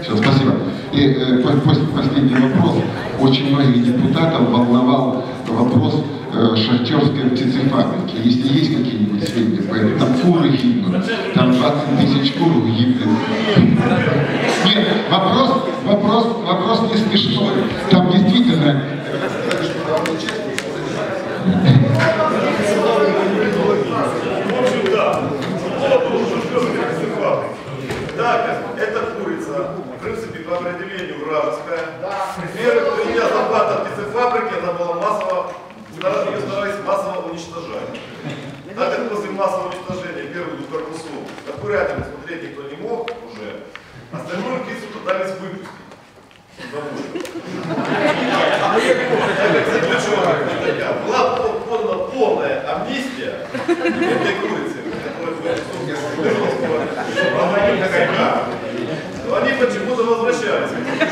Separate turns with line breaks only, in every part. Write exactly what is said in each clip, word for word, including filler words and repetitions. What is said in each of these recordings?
Все, спасибо. И э, последний вопрос. Очень многих депутатов волновал вопрос э, шахтерской птицефабрики. Если есть какие-нибудь сведения по этому, там куры гибнут, там двадцать тысяч кур гибнет. Нет, вопрос, вопрос, вопрос не смешной. Там действительно...
Да, эта курица, в принципе, по определению вражеская. Первый, кто меня захват от птицефабрики, она была массово, ее старались массово уничтожать. Так как после массового уничтожения первых двух корпусов на курятину смотреть никто не мог уже, остальную птицу пытались выпустить. Была подана полная амнистия этой курицы, но они почему-то возвращались.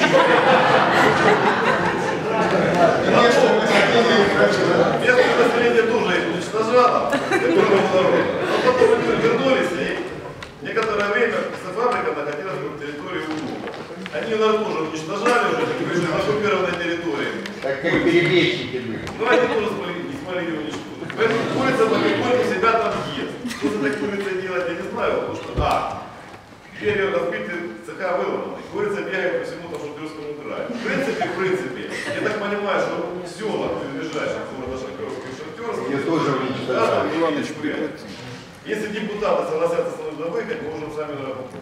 Местное население тоже их уничтожало, но потом они вернулись, и некоторое время птицефабрика находилась на территории Улуга. Они ее, наверное, тоже уничтожали уже на оккупированной территории.
Так как перебежчики были.
Но они тоже не смогли ее уничтожить. Поэтому курица потихоньку себя там ест. Что с этой курицей делать, я не знаю, потому что, а, двери разбиты, цеха выломаны. Курица бегает по всему Шахтерскому краю. В принципе, в принципе, я так понимаю, что села, ближайших города Шахтерска и Шахтерска,
я тоже уничтожаю.
Если депутаты согласятся со мной на выход, мы можем сами работать.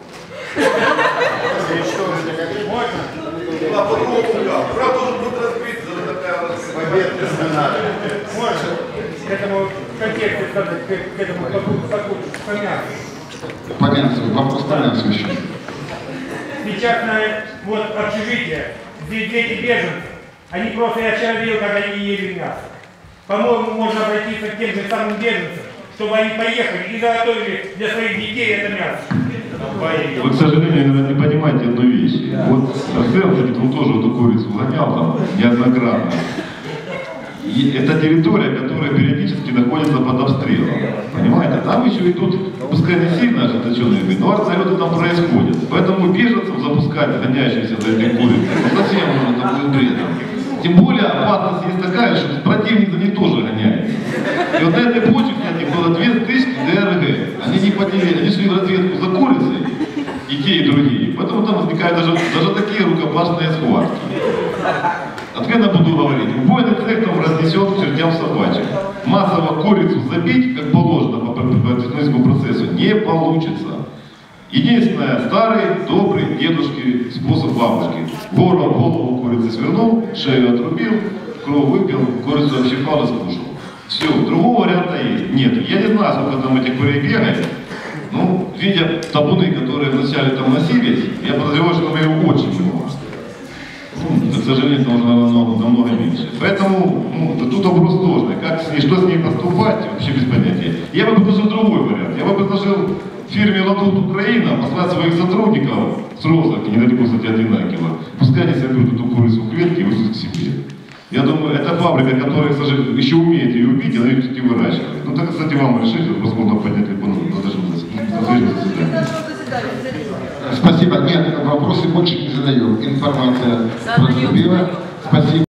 А по-другому как? Правда должен быть разбит, за такая
победная страна.
Можно к этому контексту, к этому помянцу.
Помянцу, вопрос помянцу еще.
Сейчас на вот общежитие, здесь дети беженцы, они просто, я вчера видел, как они ели мясо. По-моему, можно обратиться к тем же самым беженцам, чтобы они поехали и заготовили для своих детей это мясо.
Вы, к сожалению, наверное, не понимаете одну вещь. Вот Арсен, кстати, он тоже эту курицу гонял там неоднократно. И это территория, которая периодически находится под обстрелом. Понимаете? Там еще идут, пускай не сильно ожесточенные бои, но артзалеты там происходят. Поэтому беженцев запускать, гоняющихся за этой курицей, ну совсем уже это будет бредом. Тем более опасность есть такая, что противник за ней тоже гоняет. И вот на этой почве, кстати, было две тысячи ДРГ. Они не поделили, они шли в разведку за курицей, и те, и другие. Поэтому там возникают даже, даже такие рукопашные схватки. Откровенно буду говорить, убойным цехом разнесет к чертям собачьим. Массово курицу забить, как положено по техническому процессу, не получится. Единственное, старый, добрый дедушки способ бабушки. Горло, голову курицы свернул, шею отрубил, кровь выпил, курицу общипал и скушал. Все, другого варианта есть. Нет, я не знаю, сколько там этих курей бегает. Ну, видя табуны, которые вначале там носились, я подозреваю, что там его очень много. Ну, к сожалению, это уже намного, намного меньше. Поэтому ну, тут вопрос сложный. Как с ней, что с ней поступать, вообще без понятия. Я бы предложил другой вариант. Я бы предложил фирме «Ладут Украина» послать своих сотрудников с розок, недалеко, кстати, от Янакиева. Пускай они соберут эту курицу в клетке и вывезут к себе. Я думаю, это фабрика, которая, к сожалению, еще умеет ее убить, и она ее все-таки выращивает. Ну так, кстати, вам решить, возможно, поднять либо на заседание.
Спасибо. Нет, вопросы больше не задаю. Информация поступила. Спасибо.